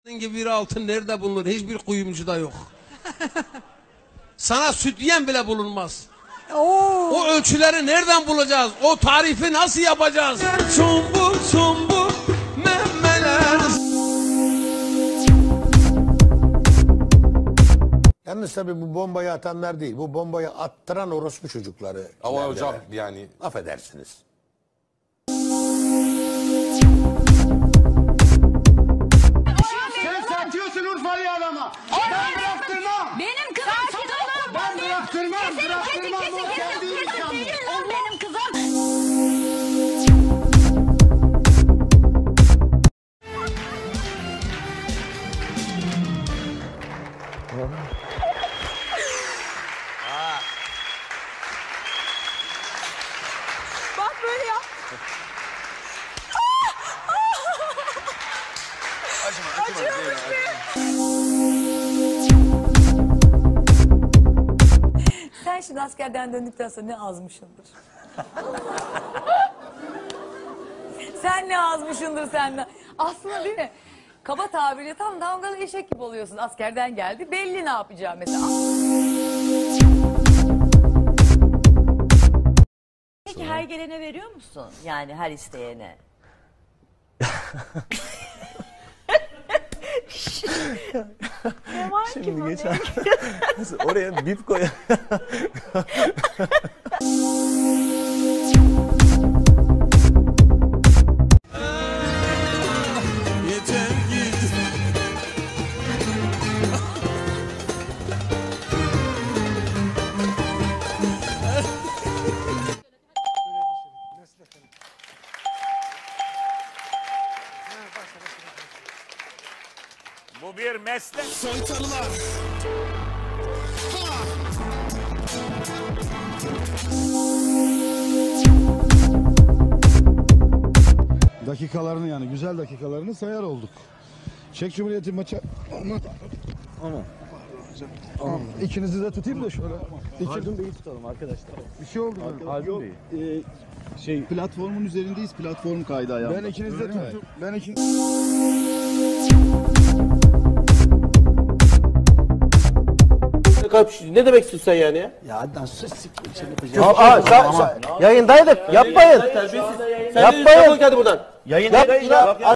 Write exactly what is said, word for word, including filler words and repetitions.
gibi bir altın nerede bulunur? Hiçbir kuyumcuda yok. Sana sütyen bile bulunmaz. Oo. O ölçüleri nereden bulacağız? O tarifi nasıl yapacağız? Sumbul sumbul memeler. Yalnız tabii bu bombayı atanlar değil, bu bombayı attıran orospu çocukları. Ama hocam yani. Affedersiniz. Sen satıyorsun Urfalı adama. Ben bıraktırmam. Benim kızım sakin olun. Ben bıraktırmam. Kesin kesin Bıraktırmam. kesin O kendi kesin insanı. kesin benim kızım. Bak böyle yap. Sen şimdi askerden döndükten sonra ne azmışsındır? Sen ne azmışsındır sen de. Aslında değil mi? Kaba tabirle tam damgalı eşek gibi oluyorsun. Askerden geldi. Belli ne yapacağı mesela. Peki her gelene veriyor musun? Yani her isteyene. Ne var ki Şimdi bu? geçen oraya bip koy. Yeter git. Bu bir meslek. Soytarılar. Dakikalarını yani güzel dakikalarını sayar olduk. Çek Cumhuriyeti maça. Aman. Aman. Aman. İkinizi de tutayım da şöyle. İki... Haldun Bey'i tutalım arkadaşlar. Bir şey oldu mu? Haldun Bey'i. Ee, şey Platformun üzerindeyiz. Platform kaydı ayağımda. ben ikinizi de tuttum. Ben iki... Ne demek istiyorsun sen yani ya? Ya Adnan sus siktir seni yapacağım. Aa, sen, sen, yayındaydık. Yapmayın. Yapmayın. Buradan. Yayındayız.